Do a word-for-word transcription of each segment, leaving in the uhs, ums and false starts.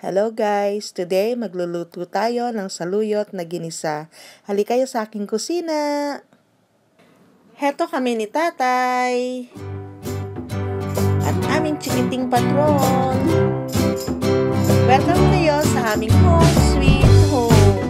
Hello guys! Today magluluto tayo ng saluyot na ginisa. Halika kayo sa aking kusina! Heto kami ni tatay! At aming chikiting patron! Welcome kayo sa aming home sweet home!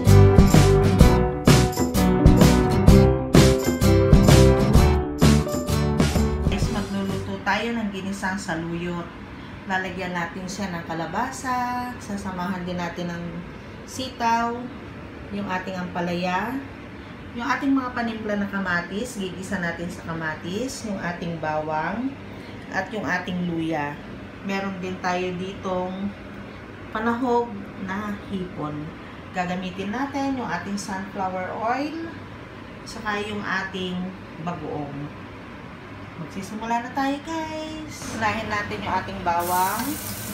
Guys, magluluto tayo ng ginisang saluyot. Lalagyan natin siya ng kalabasa, sasamahan din natin ng sitaw, yung ating ampalaya, yung ating mga panimpla na kamatis, gigisa natin sa kamatis, yung ating bawang, at yung ating luya. Meron din tayo ditong panahog na hipon. Gagamitin natin yung ating sunflower oil, saka yung ating bagoong. Magsisimula na tayo guys. Unahin natin yung ating bawang.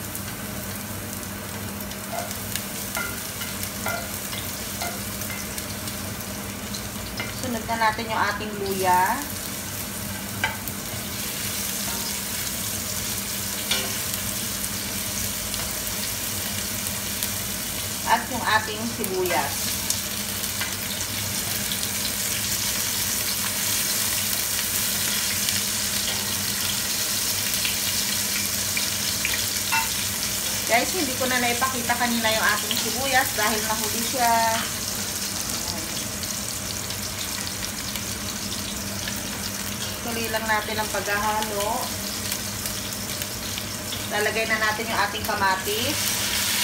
Sunod na natin yung ating luya. At yung ating sibuyas. Guys, hindi ko na naipakita kanina yung ating sibuyas dahil nahuli siya. Tuloy lang natin ang paghahalo. Lalagay na natin yung ating kamatis.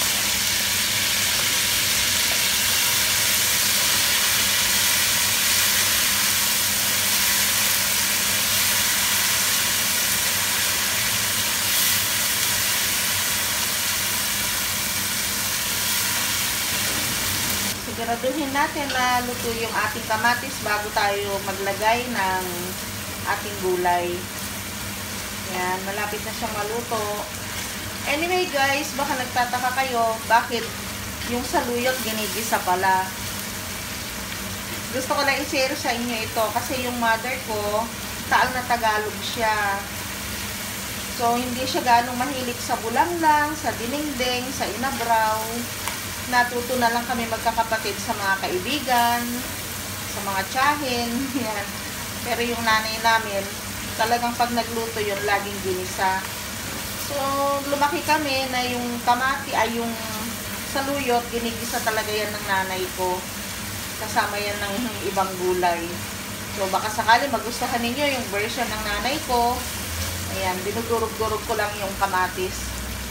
Siguraduhin natin na luto yung ating kamatis bago tayo maglagay ng ating gulay. Yan, malapit na siyang maluto. Anyway guys, baka nagtataka kayo bakit yung saluyot ginigisa pala. Gusto ko lang i-share sa inyo ito kasi yung mother ko, taal na Tagalog siya. So, hindi siya ganong mahilig sa bulanglang, sa dinengdeng, sa inabraw. Natuto na lang kami magkakapatid sa mga kaibigan, sa mga tiyahin, yan. Pero yung nanay namin, talagang pag nagluto yun, laging ginisa. So, lumaki kami na yung kamati ay yung saluyot, ginigisa talaga yan ng nanay ko. Kasama yan ng ibang gulay. So, baka sakali magustuhan ninyo yung version ng nanay ko. Ayan, dinudurog-durog ko lang yung kamatis.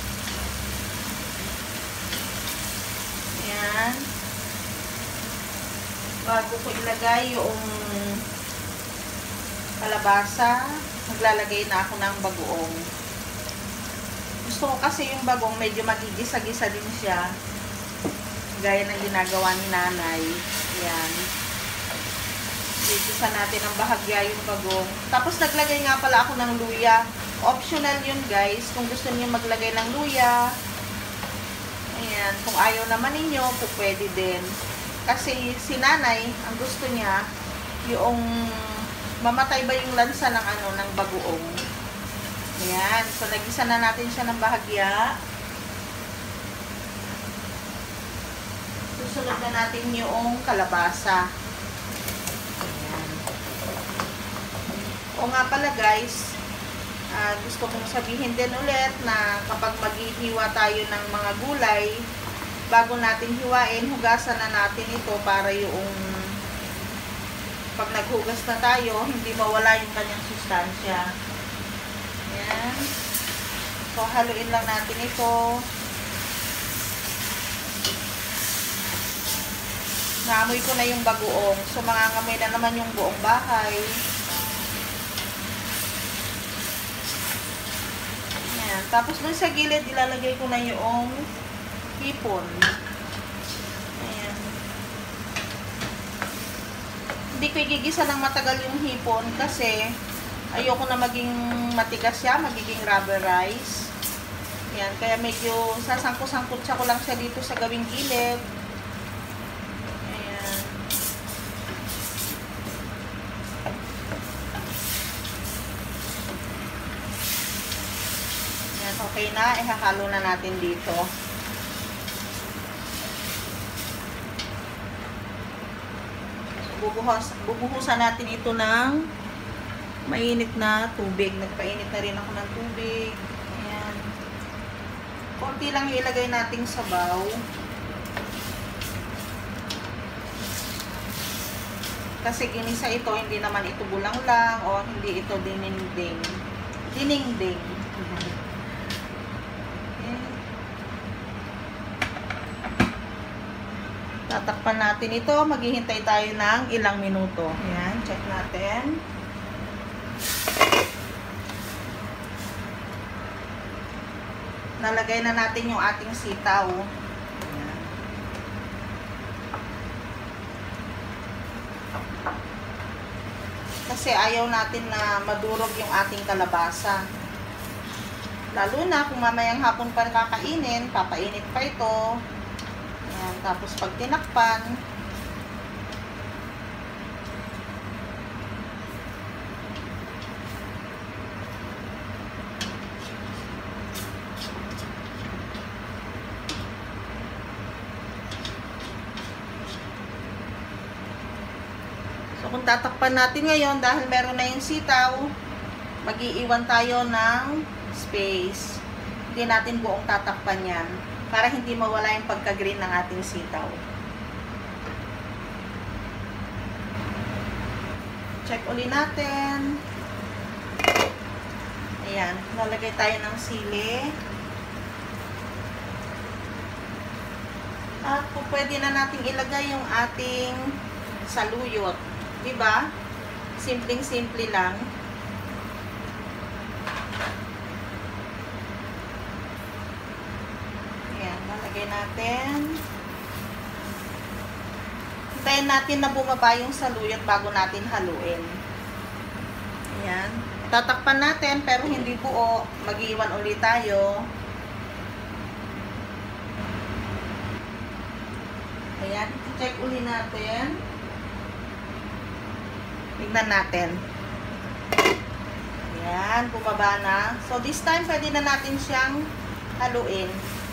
Ayan. Bago ko ilagay yung kalabasa, maglalagay na ako ng bagoong. Gusto ko kasi yung bagong medyo magigisa-gisa din siya. Gaya ng ginagawa ni nanay. Ayan. Gigisa natin ang bahagya yung bagong. Tapos naglagay nga pala ako ng luya. Optional yun guys. Kung gusto niyo maglagay ng luya. Ayan. Kung ayaw naman ninyo, pwede din. Kasi si nanay, ang gusto niya, yung mamatay ba yung lansa ng ano, ng bagoong. Ayan. So, nagisa na natin siya ng bahagya. Susunod na natin yung kalabasa. Ayan. O nga pala guys, uh, gusto kong sabihin din ulit na kapag maghihiwa tayo ng mga gulay, bago natin hiwain, hugasan na natin ito para yung pag naghugas na tayo, hindi mawala yung kanyang sustansya. Ayan. So, haluin lang natin ito. Naamoy ko na yung bagoong. So, mangangamoy na naman yung buong bahay. Ayan. Tapos, dun sa gilid, ilalagay ko na yung hipon. Ayan. Hindi ko igigisa ng matagal yung hipon kasi ayoko na maging matigas siya, magiging rubberized. Ayan, kaya medyo sasangkot-sangkot siya ko lang siya dito sa gawing gilid. Ayan. Ayan, okay na. Ihahalo na natin dito. bubuhos, bubuhusan natin ito ng mainit na tubig. Nagpainit na rin ako ng tubig. Ayan. Konti lang ilagay nating sabaw. Kasi ginisa ito, hindi naman ito bulang lang o hindi ito dininding. Dininding. Tatakpan natin ito. Maghihintay tayo ng ilang minuto. Ayan, check natin. Nalagay na natin yung ating sitaw. Ayan. Kasi ayaw natin na madurog yung ating kalabasa. Lalo na kung mamayang hapon pa kakainin, papainit pa ito. Ayan, tapos pag tinakpan, so kung tatakpan natin ngayon, dahil meron na yung sitaw, mag-iiwan tayo ng space. Hindi natin buong tatakpan yan, para hindi mawala yung pagka-green ng ating sitaw. Check uli natin. Ayan, nalagay tayo ng sili. At kung pwede na natin ilagay yung ating saluyot. Diba? Simpleng-simple lang. Lagay natin. Hintayin natin na bumaba yung saluyot bago natin haluin. Ayan. Tatakpan natin pero hindi buo. Mag-iwan ulit tayo. Ayan. Check ulit natin. Tignan natin. Ayan. Bumaba na. So this time pwede na natin siyang haluin.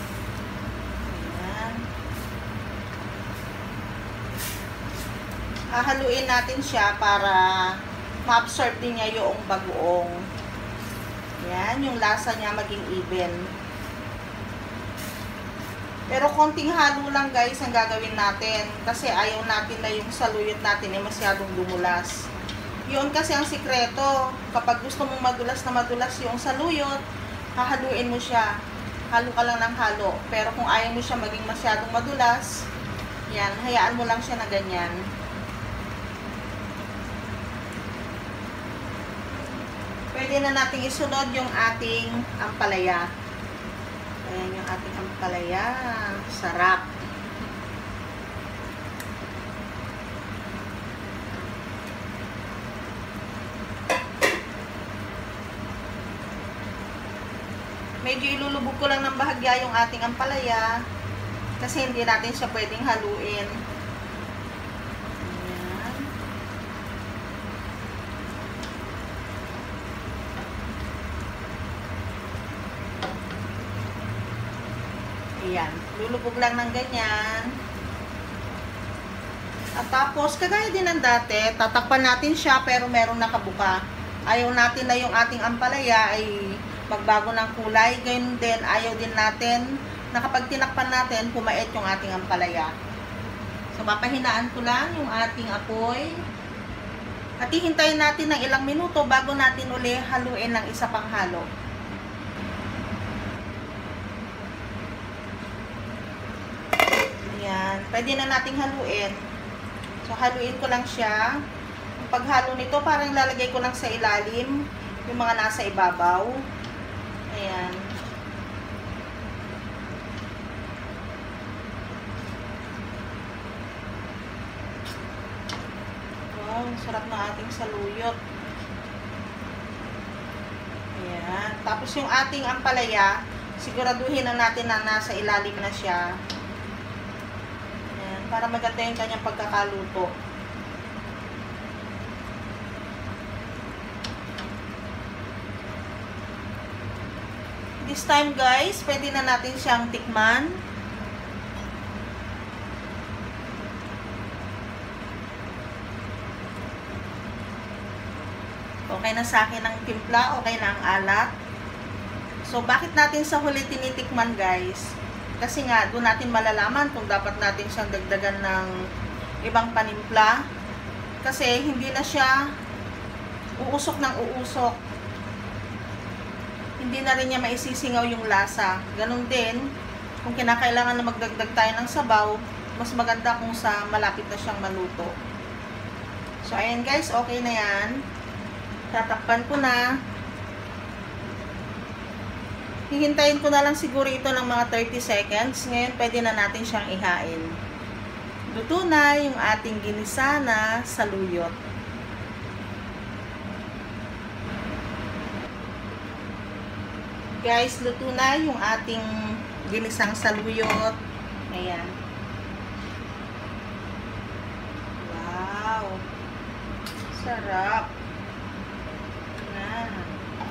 Hahaluin natin siya para ma-absorb din niya yung bagoong. Yan, yung lasa niya maging even. Pero konting halo lang guys ang gagawin natin. Kasi ayaw natin na yung saluyot natin ay masyadong dumulas. Yun kasi ang sikreto. Kapag gusto mong madulas na madulas yung saluyot, hahaluin mo siya. Halo ka lang ng halo. Pero kung ayaw mo siya maging masyadong madulas, yan, hayaan mo lang siya na ganyan. Pwede na nating isunod yung ating ampalaya. Ayan yung ating ampalaya. Sarap. Medyo ilulubog ko lang ng bahagya yung ating ampalaya. Kasi hindi natin siya pwedeng haluin. Ayan, lulubog lang ng ganyan. At tapos, kagaya din ng dati, tatakpan natin siya pero merong nakabuka. Ayaw natin na yung ating ampalaya ay magbago ng kulay. Gayun din, ayaw din natin na kapag tinakpan natin, pumait yung ating ampalaya. So, papahinaan ko lang yung ating apoy. At hihintayin natin ng ilang minuto bago natin uli haluin ng isa pang halo. Ayan. Pwede na nating haluin. So, haluin ko lang siya. Ang paghalo nito, parang lalagay ko lang sa ilalim yung mga nasa ibabaw. Ayan. Wow, sarap na ating saluyot. Ayan. Tapos yung ating ampalaya, siguraduhin na natin na nasa ilalim na siya. Para maganda yung kanyang pagkakaluto. This time guys, pwede na natin siyang tikman. Okay na sa akin ang timpla, okay na ang alat. So, bakit natin sa huli tinitikman, guys? Kasi nga, doon natin malalaman kung dapat natin siyang dagdagan ng ibang panimpla. Kasi, hindi na siya uusok ng uusok. Hindi na rin niya maisisingaw yung lasa. Ganon din, kung kinakailangan na magdagdag tayo ng sabaw, mas maganda kung sa malapit na siyang maluto. So, ayan guys, okay na yan. Tatakpan ko na. Hihintayin ko na lang siguro ito ng mga thirty seconds. Ngayon, pwede na natin siyang ihain. Luto na yung ating ginisa na saluyot. Guys, luto na yung ating ginisang saluyot. Ayan. Wow! Sarap! Ayan.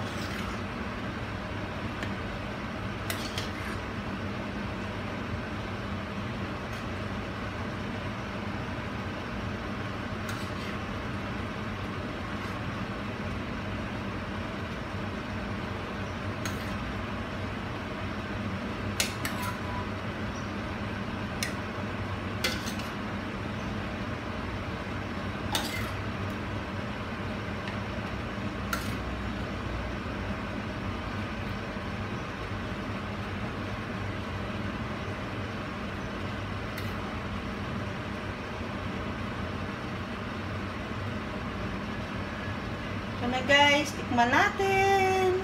So na guys, tikman natin.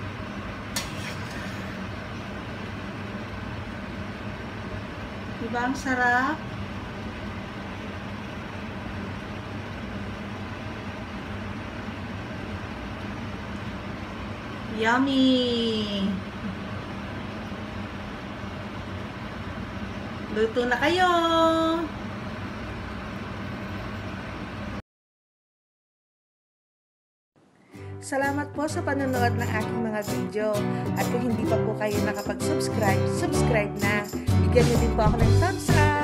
Diba ang sarap? Yummy! Luto na kayo! Salamat po sa panonood ng aking mga video. At kung hindi pa po kayo nakapag-subscribe, subscribe na. Bigyan niyo din po ako ng thumbs up.